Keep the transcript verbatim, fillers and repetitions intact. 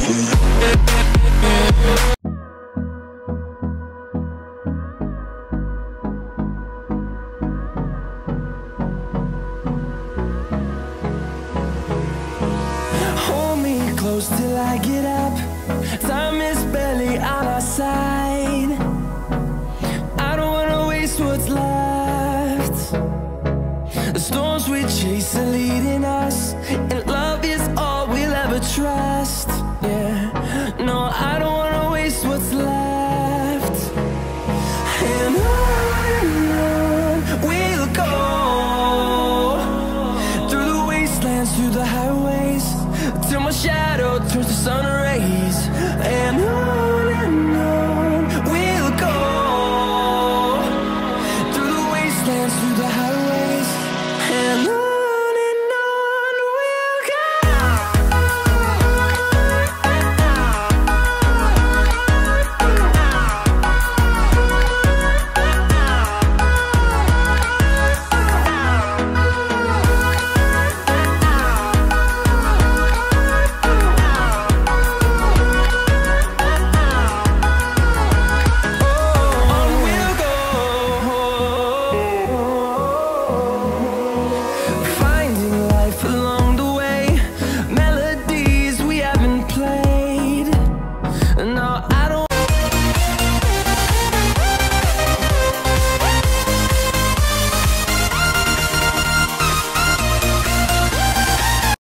Hold me close till I get up. Time is barely on our side. I don't wanna waste what's left. The storms we chase are leading us, and love is all we'll ever trust. Yeah, no, I don't wanna waste what's left. And on and on we'll go, through the wastelands, through the highways, till my shadow turns to sun